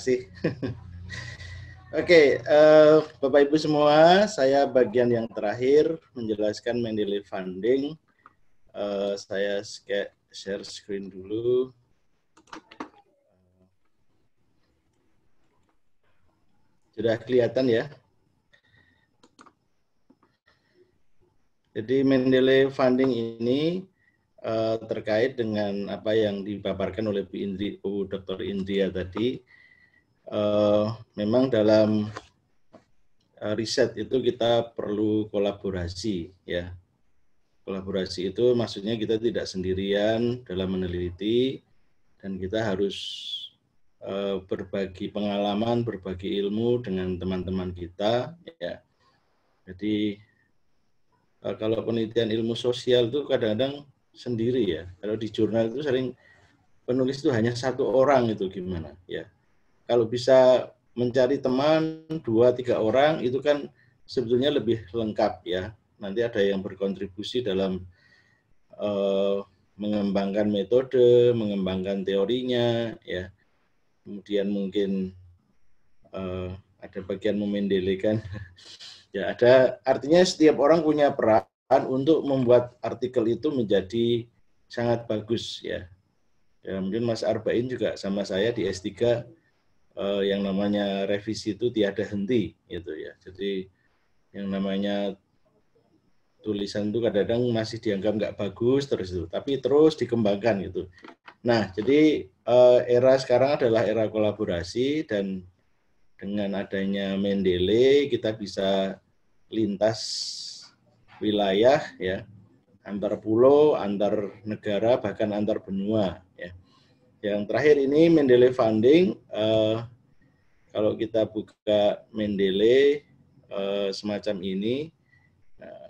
kasih. Oke, Bapak Ibu semua, saya bagian yang terakhir menjelaskan Mendeley Funding. Saya share screen dulu. Sudah kelihatan ya? Jadi Mendeley Funding ini terkait dengan apa yang dipaparkan oleh Bu Dr. Indria tadi. Memang dalam riset itu kita perlu kolaborasi, ya. Kolaborasi itu maksudnya kita tidak sendirian dalam meneliti, dan kita harus berbagi pengalaman, berbagi ilmu dengan teman-teman kita, ya. Jadi kalau penelitian ilmu sosial itu kadang-kadang sendiri, ya. Kalau di jurnal itu sering penulis itu hanya satu orang, itu gimana, ya. Kalau bisa mencari teman 2-3 orang itu kan sebetulnya lebih lengkap, ya. Nanti ada yang berkontribusi dalam mengembangkan metode, mengembangkan teorinya, ya. Kemudian mungkin ada bagian memendelekan. Ya, ada, artinya setiap orang punya peran untuk membuat artikel itu menjadi sangat bagus, ya. Ya, mungkin Mas Arbain juga sama saya di S3 yang namanya revisi itu tiada henti, gitu ya. Jadi yang namanya tulisan itu kadang-kadang masih dianggap nggak bagus terus itu, tapi terus dikembangkan gitu. Nah, jadi era sekarang adalah era kolaborasi, dan dengan adanya Mendeley kita bisa lintas wilayah, ya, antar pulau, antar negara, bahkan antar benua, ya. Yang terakhir ini Mendeley Funding, kalau kita buka Mendeley semacam ini, nah,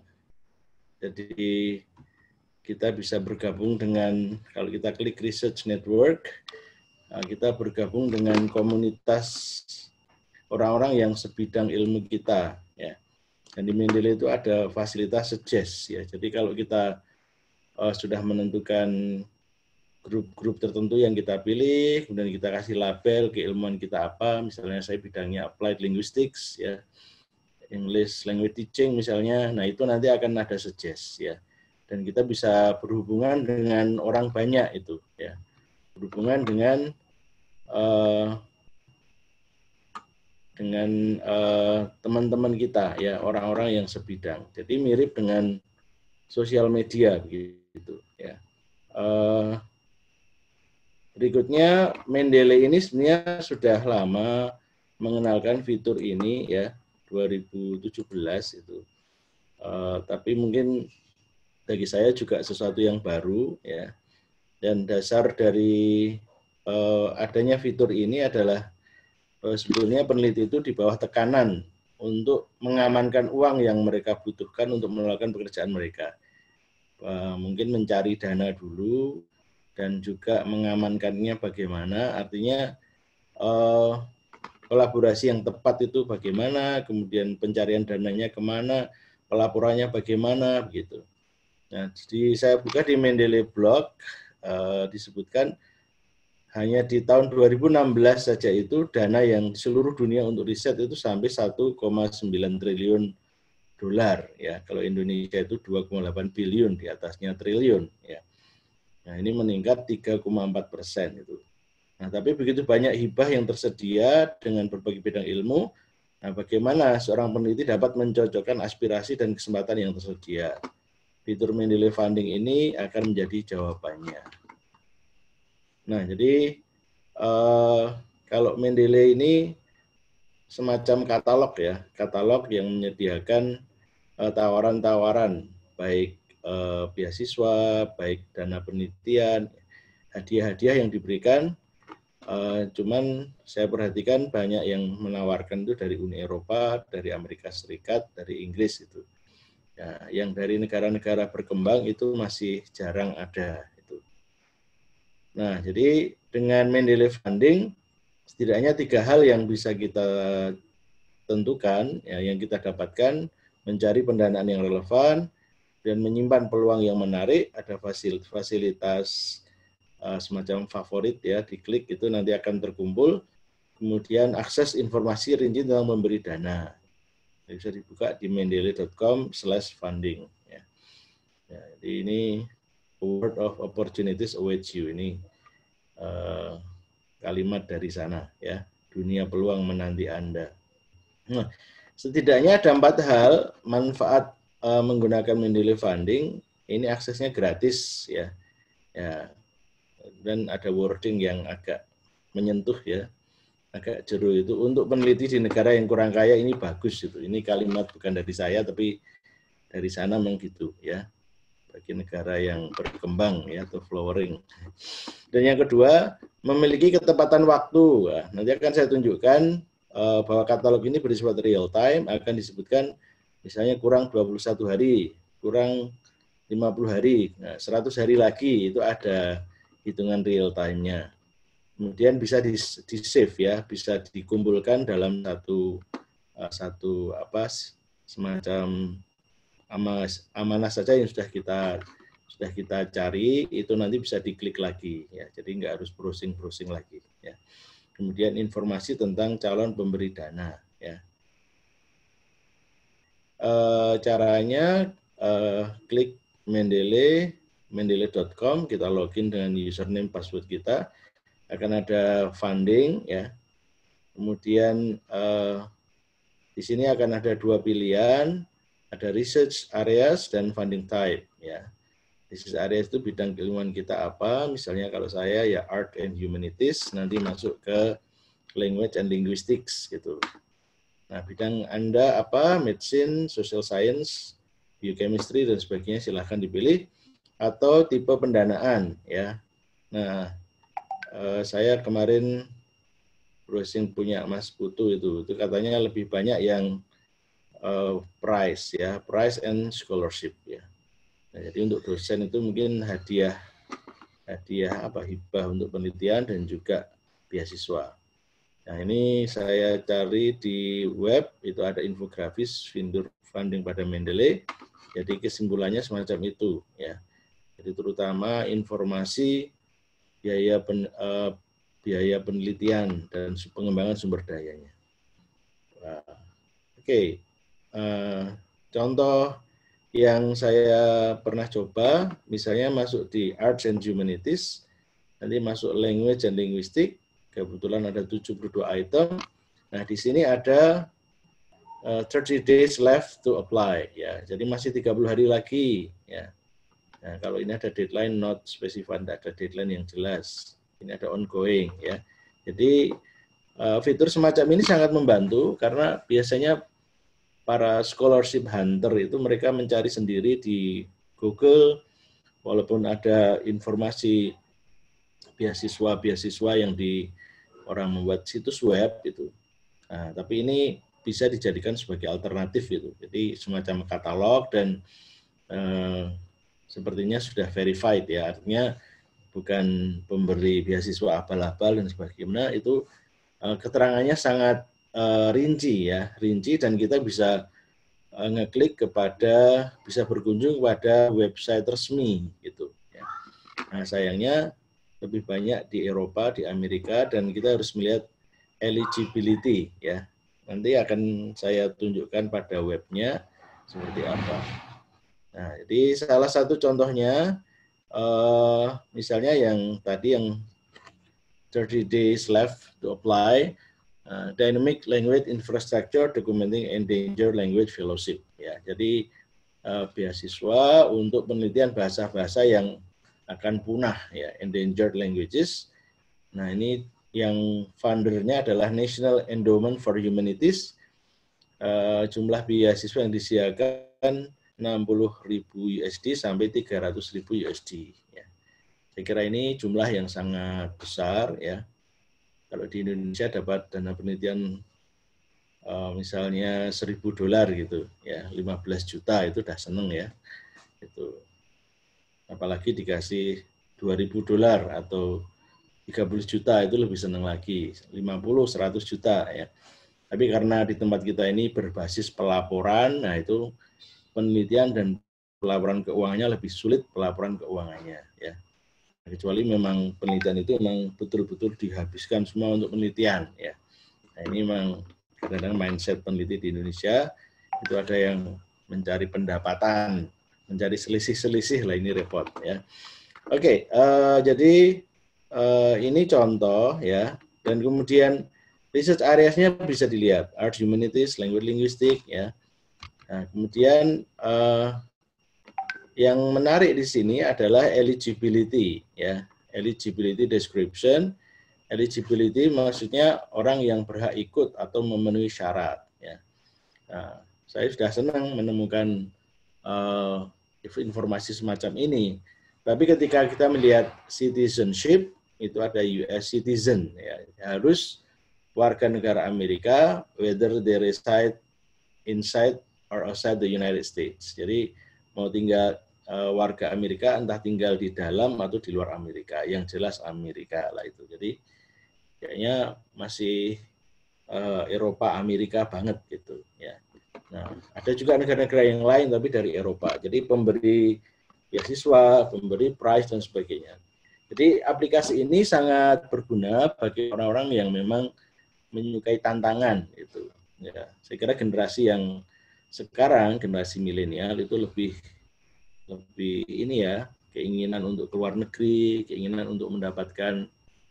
jadi kita bisa bergabung dengan, kalau kita klik Research Network, kita bergabung dengan komunitas orang-orang yang sebidang ilmu kita, ya. Dan di Mendeley itu ada fasilitas suggest, ya. Jadi kalau kita sudah menentukan grup-grup tertentu yang kita pilih, kemudian kita kasih label keilmuan kita apa, misalnya saya bidangnya Applied Linguistics, ya, English Language Teaching misalnya, nah itu nanti akan ada suggest, ya. Dan kita bisa berhubungan dengan orang banyak itu, ya. Berhubungan dengan teman-teman kita, ya, orang-orang yang sebidang. Jadi mirip dengan sosial media begitu, ya. Berikutnya Mendeley ini sebenarnya sudah lama mengenalkan fitur ini, ya, 2017 itu. Tapi mungkin bagi saya juga sesuatu yang baru, ya. Dan dasar dari adanya fitur ini adalah sebetulnya peneliti itu di bawah tekanan untuk mengamankan uang yang mereka butuhkan untuk melakukan pekerjaan mereka. Mungkin mencari dana dulu dan juga mengamankannya bagaimana, artinya kolaborasi yang tepat itu bagaimana, kemudian pencarian dananya kemana, pelaporannya bagaimana, begitu. Nah, jadi saya buka di Mendeley blog, disebutkan hanya di tahun 2016 saja itu dana yang di seluruh dunia untuk riset itu sampai 1,9 triliun dolar, ya. Kalau Indonesia itu 2,8 biliun, di atasnya triliun, ya. Nah, ini meningkat 3,4% itu. Nah, tapi begitu banyak hibah yang tersedia dengan berbagai bidang ilmu, nah bagaimana seorang peneliti dapat mencocokkan aspirasi dan kesempatan yang tersedia? Fitur Mendeley Funding ini akan menjadi jawabannya. Nah, jadi kalau Mendeley ini semacam katalog, ya, katalog yang menyediakan tawaran-tawaran, baik beasiswa, baik dana penelitian, hadiah-hadiah yang diberikan. Cuman saya perhatikan banyak yang menawarkan itu dari Uni Eropa, dari Amerika Serikat, dari Inggris itu. Ya, yang dari negara-negara berkembang itu masih jarang ada. Itu. Nah, jadi dengan Mendeley Funding, setidaknya 3 hal yang bisa kita tentukan, ya, yang kita dapatkan, mencari pendanaan yang relevan, dan menyimpan peluang yang menarik, ada fasilitas semacam favorit, ya, diklik itu nanti akan terkumpul. kemudian akses informasi rinci tentang memberi dana. Jadi bisa dibuka di mendeley.com/funding. Ya. Ya, jadi ini world of opportunities awaits you, ini kalimat dari sana, ya, dunia peluang menanti Anda. Nah, setidaknya ada 4 hal manfaat menggunakan Mendeley Funding. Ini aksesnya gratis, ya, dan ada wording yang agak menyentuh, ya, agak jeru itu untuk peneliti di negara yang kurang kaya. Ini bagus itu. Ini kalimat bukan dari saya tapi dari sana memang gitu, ya, bagi negara yang berkembang, ya, atau flowering. Dan yang kedua, memiliki ketepatan waktu. Nah, nanti akan saya tunjukkan bahwa katalog ini bersifat real time, akan disebutkan misalnya kurang 21 hari, kurang 50 hari, nah, 100 hari lagi, itu ada hitungan real time-nya. Kemudian bisa di-save, ya, bisa dikumpulkan dalam satu semacam amanah saja yang sudah kita cari, itu nanti bisa diklik lagi, ya, jadi nggak harus browsing lagi, ya. Kemudian informasi tentang calon pemberi dana, ya. Caranya klik mendeley.com, kita login dengan username password kita, akan ada funding, ya. Kemudian di sini akan ada 2 pilihan, ada research areas dan funding type, ya. Research areas itu bidang keilmuan kita apa, misalnya kalau saya ya art and humanities, nanti masuk ke language and linguistics gitu. Nah, bidang Anda apa, medicine, social science, biochemistry dan sebagainya, silahkan dipilih, atau tipe pendanaan, ya. Nah, saya kemarin browsing punya Mas Putu itu katanya lebih banyak yang prize, ya, prize and scholarship, ya. Nah, jadi untuk dosen itu mungkin hibah untuk penelitian dan juga beasiswa. Nah, ini saya cari di web, itu ada infografis vendor funding pada Mendeley. Jadi kesimpulannya semacam itu, ya. Jadi terutama informasi biaya penelitian dan pengembangan sumber dayanya. Nah, oke. Contoh yang saya pernah coba, misalnya masuk di Arts and Humanities, nanti masuk Language and Linguistics, kebetulan ada 72 item. Nah, di sini ada 30 days left to apply, ya. Jadi masih 30 hari lagi, ya. Nah, kalau ini ada deadline not specified, ada deadline yang jelas. Ini ada ongoing, ya. Jadi fitur semacam ini sangat membantu karena biasanya para scholarship hunter itu mereka mencari sendiri di Google, walaupun ada informasi beasiswa yang orang membuat situs web itu. Nah, tapi ini bisa dijadikan sebagai alternatif itu. Jadi semacam katalog dan sepertinya sudah verified, ya. Artinya bukan pemberi beasiswa abal-abal dan sebagainya. Itu keterangannya sangat rinci, ya, dan kita bisa ngeklik bisa berkunjung kepada website resmi gitu, ya. Nah, sayangnya lebih banyak di Eropa, di Amerika, dan kita harus melihat eligibility, ya. Nanti akan saya tunjukkan pada webnya seperti apa. Nah, jadi salah satu contohnya misalnya yang tadi yang 30 days left to apply, Dynamic Language Infrastructure Documenting Endangered Language Fellowship, ya. Jadi beasiswa untuk penelitian bahasa-bahasa yang akan punah, ya, endangered languages. Nah, ini yang fundernya adalah National Endowment for Humanities. Jumlah beasiswa yang disediakan 60.000 USD sampai 300.000 USD. Ya. Saya kira ini jumlah yang sangat besar, ya. Kalau di Indonesia dapat dana penelitian misalnya $1.000 gitu, ya, 15 juta itu udah seneng, ya. Itu. Apalagi dikasih $2.000 atau 30 juta itu lebih seneng lagi, 50-100 juta, ya. Tapi karena di tempat kita ini berbasis pelaporan, nah itu penelitian dan pelaporan keuangannya lebih sulit pelaporan keuangannya, ya. Kecuali memang penelitian itu memang betul-betul dihabiskan semua untuk penelitian, ya. Nah, ini memang kadang-kadang mindset peneliti di Indonesia itu ada yang mencari pendapatan, mencari selisih-selisih lah, ini repot ya. Oke, jadi ini contoh ya, dan kemudian research areas-nya bisa dilihat, arts, humanities, language, linguistic ya. Nah, kemudian yang menarik di sini adalah eligibility ya, eligibility description. Eligibility maksudnya orang yang berhak ikut atau memenuhi syarat ya. Nah, saya sudah senang menemukan informasi semacam ini. Tapi ketika kita melihat citizenship, itu ada US citizen ya, harus warga negara Amerika, whether they reside inside or outside the United States. Jadi mau tinggal warga Amerika, entah tinggal di dalam atau di luar Amerika, yang jelas Amerika lah itu. Jadi kayaknya masih Eropa Amerika banget gitu ya. Nah, ada juga negara-negara yang lain tapi dari Eropa. Jadi pemberi beasiswa, pemberi prize dan sebagainya. Jadi aplikasi ini sangat berguna bagi orang-orang yang memang menyukai tantangan itu. Ya, saya kira generasi yang sekarang, generasi milenial itu lebih ini ya, keinginan untuk keluar negeri, keinginan untuk mendapatkan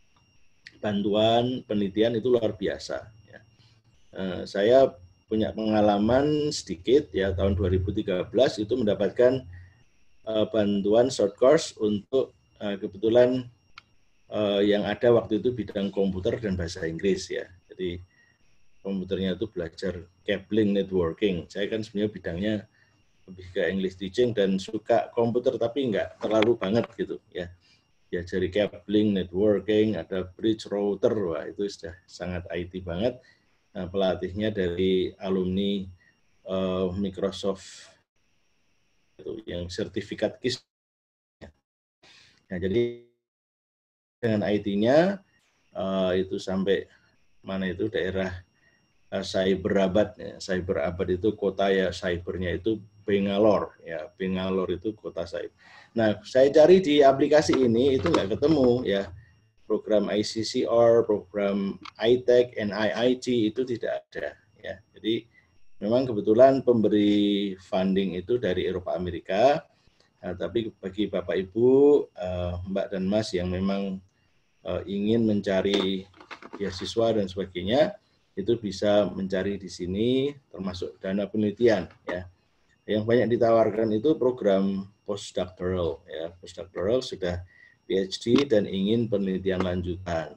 bantuan penelitian itu luar biasa. Ya. Saya punya pengalaman sedikit ya, tahun 2013 itu mendapatkan bantuan short course untuk kebetulan yang ada waktu itu bidang komputer dan bahasa Inggris ya. Jadi komputernya itu belajar cabling networking. Saya kan sebenarnya bidangnya lebih ke English teaching dan suka komputer tapi nggak terlalu banget gitu ya. Diajari cabling, networking, ada bridge router, wah itu sudah sangat IT banget. Nah, pelatihnya dari alumni Microsoft itu yang sertifikat KIS. Nah, jadi dengan IT-nya itu sampai mana itu daerah Cyberabad. Ya. Cyberabad itu kota ya, cybernya itu Bangalore ya, Bangalore itu kota cyber. Nah, saya cari di aplikasi ini itu nggak ketemu ya. Program ICCR, program ITEC, NIIT itu tidak ada ya. Jadi memang kebetulan pemberi funding itu dari Eropa Amerika. Nah, tapi bagi Bapak Ibu, Mbak dan Mas yang memang ingin mencari beasiswa dan sebagainya, itu bisa mencari di sini termasuk dana penelitian ya. Yang banyak ditawarkan itu program postdoctoral ya. Postdoctoral sudah PhD dan ingin penelitian lanjutan.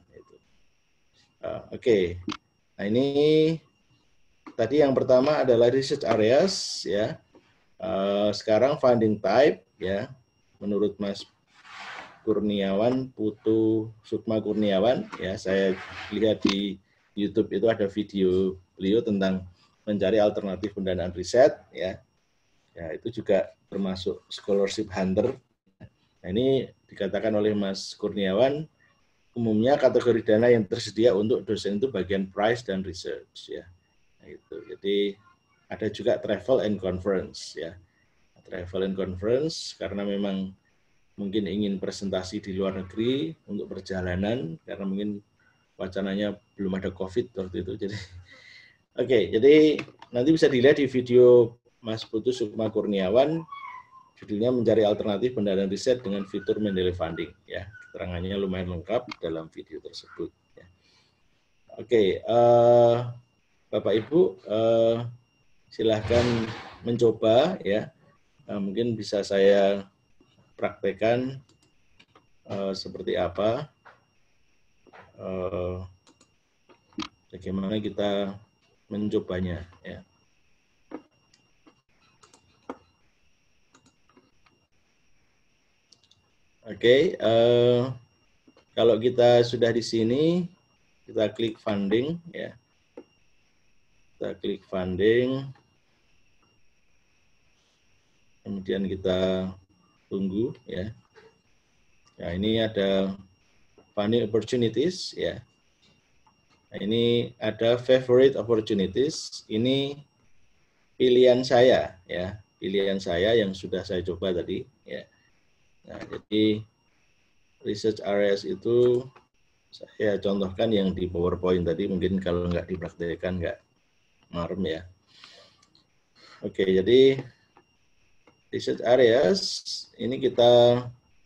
Oke. Nah, ini tadi yang pertama adalah research areas ya. Sekarang funding type ya. Menurut Mas Kurniawan, Putu Sukma Kurniawan ya, saya lihat di YouTube itu ada video beliau tentang mencari alternatif pendanaan riset ya. Ya, itu juga termasuk scholarship hunter. Nah, ini dikatakan oleh Mas Kurniawan, umumnya kategori dana yang tersedia untuk dosen itu bagian price dan research ya. Nah, itu. Jadi ada juga travel and conference ya. Travel and conference karena memang mungkin ingin presentasi di luar negeri untuk perjalanan karena mungkin wacananya belum ada COVID waktu itu. Jadi oke, jadi nanti bisa dilihat di video Mas Putu Sukma Kurniawan, judulnya mencari alternatif pendanaan riset dengan fitur Mendeley Funding ya. Keterangannya lumayan lengkap dalam video tersebut ya. Oke, Bapak Ibu silahkan mencoba ya. Mungkin bisa saya praktekkan seperti apa, bagaimana kita mencobanya ya. Oke, kalau kita sudah di sini, kita klik funding ya. Kita klik funding, kemudian kita tunggu ya. Nah, ini ada funding opportunities ya. Nah, ini ada favorite opportunities. Ini pilihan saya ya, pilihan saya yang sudah saya coba tadi ya. Nah, jadi research areas itu Saya contohkan yang di PowerPoint tadi, mungkin kalau nggak dipraktekkan nggak marem ya. Oke, jadi research areas ini kita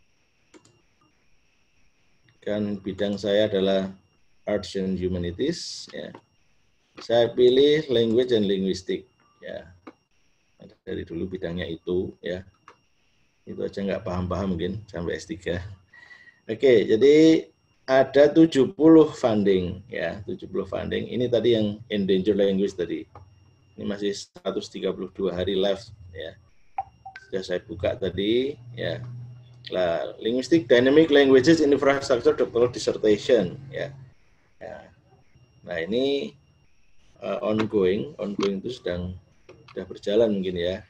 kan bidang saya adalah Arts and Humanities ya. Saya pilih Language and Linguistic ya. Dari dulu bidangnya itu ya. Itu aja nggak paham-paham mungkin sampai S3. Oke, jadi ada 70 funding ya, 70 funding. Ini tadi yang endangered language tadi. Ini masih 132 hari left ya. Sudah saya buka tadi ya. Nah, Linguistic Dynamic Languages Infrastructure Doctoral Dissertation ya. Nah, ini ongoing itu sudah berjalan mungkin ya.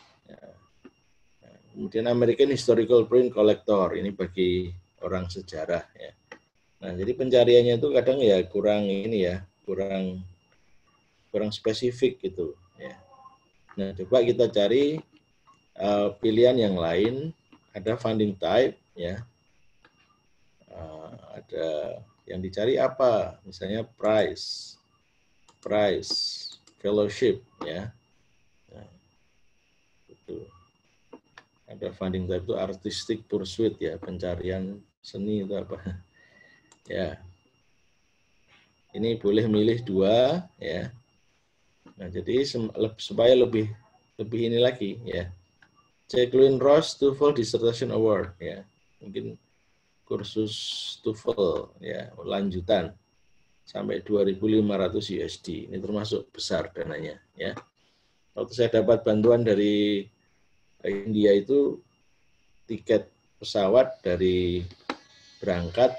Kemudian American Historical Print Collector, ini bagi orang sejarah ya. Nah, jadi pencariannya itu kadang ya kurang ini ya, kurang spesifik gitu ya. Nah, coba kita cari pilihan yang lain. Ada funding type ya. Ada yang dicari apa? Misalnya price, fellowship ya. Nah, itu. Ada funding type itu artistic pursuit ya, pencarian seni itu apa? Ya. Ini boleh milih 2 ya. Nah, jadi supaya lebih ini lagi ya. Jacqueline Ross TOEFL Dissertation Award ya. Mungkin kursus TOEFL ya, lanjutan sampai 2.500 USD. Ini termasuk besar dananya ya. Waktu saya dapat bantuan dari India itu tiket pesawat dari berangkat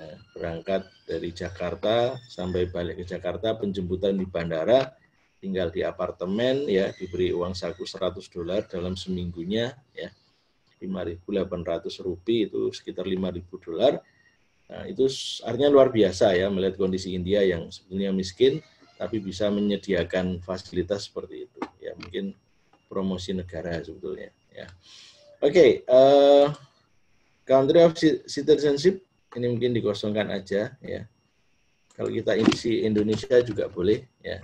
dari Jakarta sampai balik ke Jakarta, penjemputan di bandara, tinggal di apartemen ya, diberi uang saku $100 dalam seminggunya ya, 5.800 rupiah, itu sekitar $5.000. Nah, itu artinya luar biasa ya, melihat kondisi India yang sebetulnya miskin tapi bisa menyediakan fasilitas seperti itu ya. Mungkin promosi negara sebetulnya ya. Oke, country of citizenship ini mungkin dikosongkan aja ya. Kalau kita isi Indonesia juga boleh ya.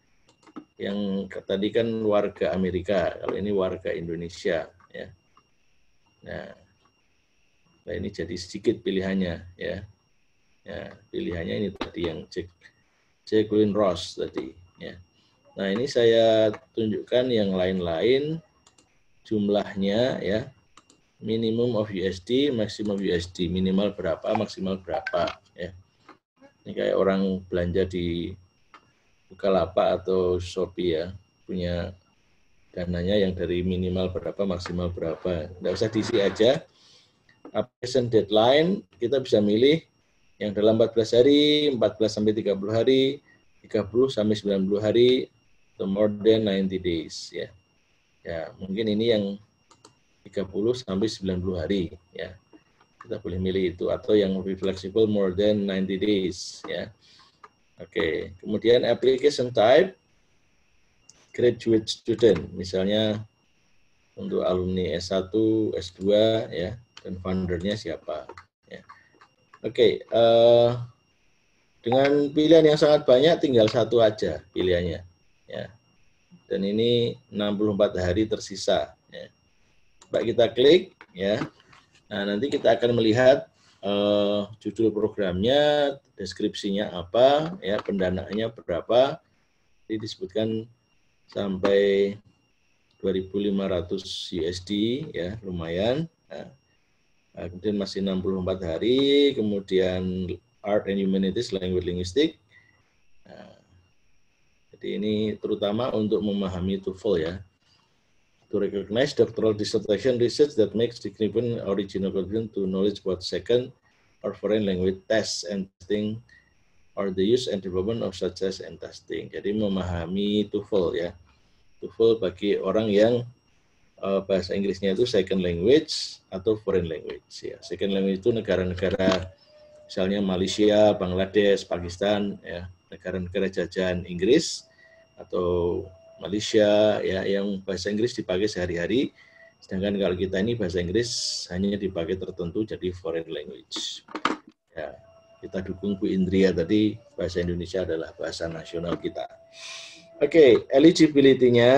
Yang tadi kan warga Amerika, kalau ini warga Indonesia ya. Nah, ini jadi sedikit pilihannya ya. Ya, pilihannya ini tadi yang Jacqueline Ross tadi ya. Nah, ini saya tunjukkan yang lain-lain jumlahnya ya. Minimum of USD, maximum USD, minimal berapa, maksimal berapa ya. Ini kayak orang belanja di Bukalapak atau Shopee ya, punya dananya yang dari minimal berapa, maksimal berapa. Nggak usah diisi aja. Application deadline, kita bisa milih yang dalam 14 hari, 14 sampai 30 hari, 30 sampai 90 hari, atau more than 90 days ya. Ya, mungkin ini yang 30 sampai 90 hari ya. Kita boleh milih itu, atau yang lebih fleksibel more than 90 days ya. Oke, kemudian application type graduate student, misalnya untuk alumni S1, S2 ya, dan foundernya siapa ya. Oke, dengan pilihan yang sangat banyak tinggal satu aja pilihannya ya. Dan ini 64 hari tersisa ya. Coba kita klik ya. Nah, nanti kita akan melihat judul programnya, deskripsinya apa, ya, pendanaannya berapa. Ini disebutkan sampai 2.500 USD, ya, lumayan. Nah, kemudian masih 64 hari, kemudian Art and Humanities, Language Linguistic. Nah, jadi ini terutama untuk memahami TOEFL ya. To recognize doctoral dissertation research that makes significant original contribution to knowledge about second or foreign language tests and testing or the use and development of such tests and testing. Jadi memahami TOEFL ya. TOEFL bagi orang yang bahasa Inggrisnya itu second language atau foreign language ya. Second language itu negara-negara misalnya Malaysia, Bangladesh, Pakistan ya, negara-negara jajahan Inggris atau Malaysia ya, yang bahasa Inggris dipakai sehari-hari, sedangkan kalau kita ini bahasa Inggris hanya dipakai tertentu, jadi foreign language ya. kita dukung Bu Indria tadi, bahasa Indonesia adalah bahasa nasional kita. Oke, eligibility-nya.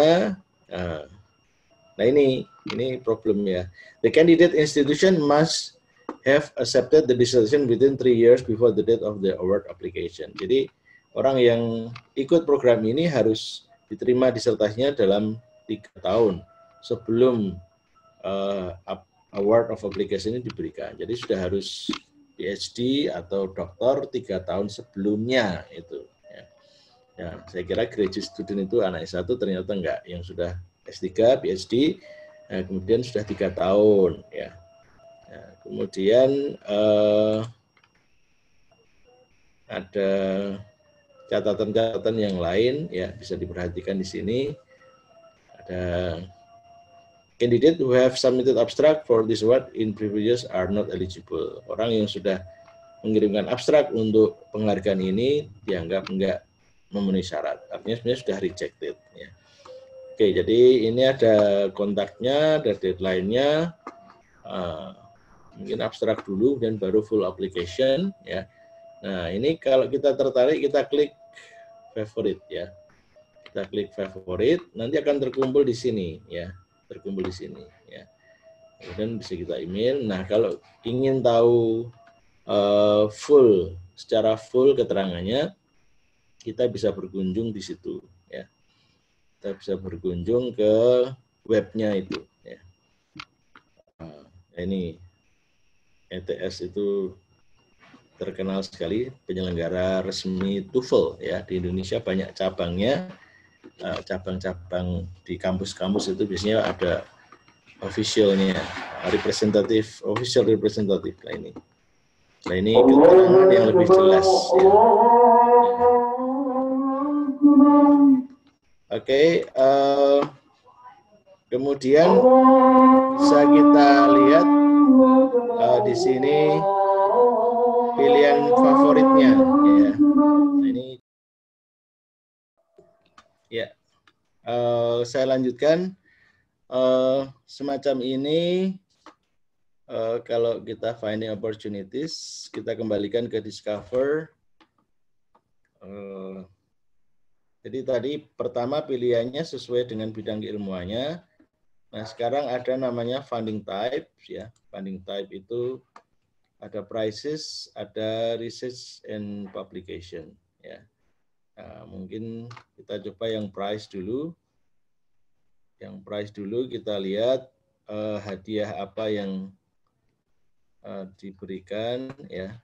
Nah ini problemnya. The candidate institution must have accepted the dissertation within 3 years before the date of the award application. Jadi orang yang ikut program ini harus diterima disertasinya dalam 3 tahun sebelum award of application ini diberikan. Jadi sudah harus PhD atau doktor 3 tahun sebelumnya itu. Ya, saya kira graduate student itu anak S1 ternyata enggak, yang sudah S3, PhD, kemudian sudah 3 tahun. Ya. Nah, kemudian ada catatan-catatan yang lain, ya bisa diperhatikan di sini. Ada candidate who have submitted abstract for this award in previous are not eligible. Orang yang sudah mengirimkan abstrak untuk penghargaan ini dianggap enggak memenuhi syarat. Artinya sebenarnya sudah rejected. Ya. Oke, jadi ini ada kontaknya, ada deadline-nya. Mungkin abstrak dulu dan baru full application. Ya. Nah, ini kalau kita tertarik, kita klik favorite ya. Kita klik favorite, nanti akan terkumpul di sini ya. Terkumpul di sini ya. Kemudian bisa kita email. Nah, kalau ingin tahu secara full keterangannya, kita bisa berkunjung di situ ya. Kita bisa berkunjung ke webnya itu ya. Nah, ini ETS itu terkenal sekali, penyelenggara resmi TOEFL ya. Di Indonesia banyak cabangnya. Cabang-cabang di kampus-kampus itu biasanya ada officialnya, official representative lah ini. Nah, ini keterangan yang lebih jelas ya. Oke, kemudian bisa kita lihat di sini pilihan favoritnya ya. Nah, ini ya. Saya lanjutkan. Semacam ini kalau kita finding opportunities, kita kembalikan ke discover. Jadi tadi pertama pilihannya sesuai dengan bidang keilmuannya. Nah, sekarang ada namanya funding type ya. Funding type itu ada prices, ada research and publication ya. Nah, mungkin kita coba yang price dulu. Yang price dulu kita lihat hadiah apa yang diberikan ya.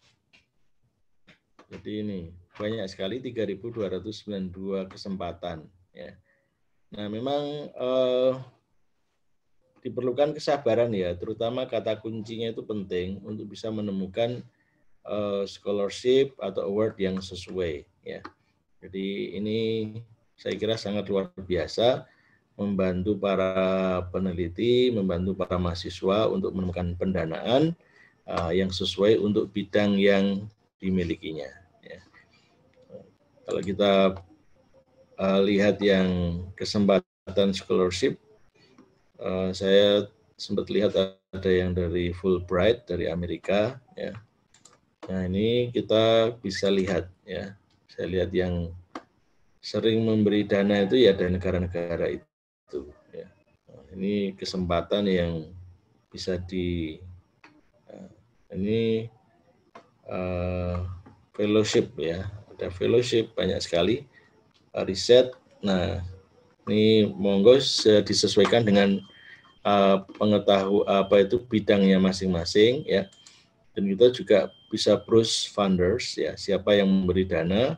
Jadi ini banyak sekali 3.292 kesempatan ya. Nah, memang diperlukan kesabaran ya, terutama kata kuncinya itu penting untuk bisa menemukan scholarship atau award yang sesuai ya. Jadi ini saya kira sangat luar biasa, membantu para peneliti, membantu para mahasiswa untuk menemukan pendanaan yang sesuai untuk bidang yang dimilikinya. Ya. Kalau kita lihat yang kesempatan scholarship, saya sempat lihat ada yang dari Fulbright dari Amerika. Ya. Nah, ini kita bisa lihat ya. Saya lihat yang sering memberi dana itu ya dari negara-negara itu. Ya. Nah, ini kesempatan yang bisa ini fellowship ya, ada fellowship banyak sekali, riset. Nah, ini monggo disesuaikan dengan bidangnya masing-masing ya. Dan kita juga bisa browse funders ya, siapa yang memberi dana.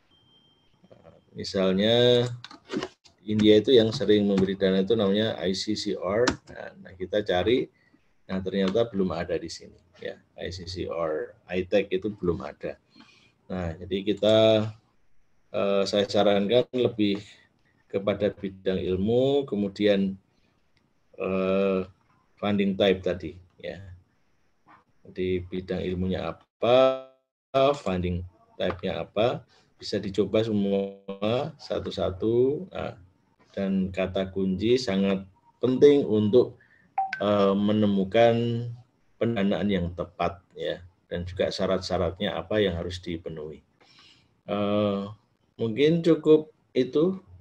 Misalnya India itu yang sering memberi dana itu namanya ICCR. Nah, kita cari, nah ternyata belum ada di sini ya. ICCR, ITEC itu belum ada. Nah, jadi saya sarankan lebih kepada bidang ilmu, kemudian funding type tadi ya. Jadi bidang ilmunya apa, funding type-nya apa, bisa dicoba semua satu-satu. Nah, dan kata kunci sangat penting untuk menemukan pendanaan yang tepat ya. dan juga syarat-syaratnya apa yang harus dipenuhi. Mungkin cukup itu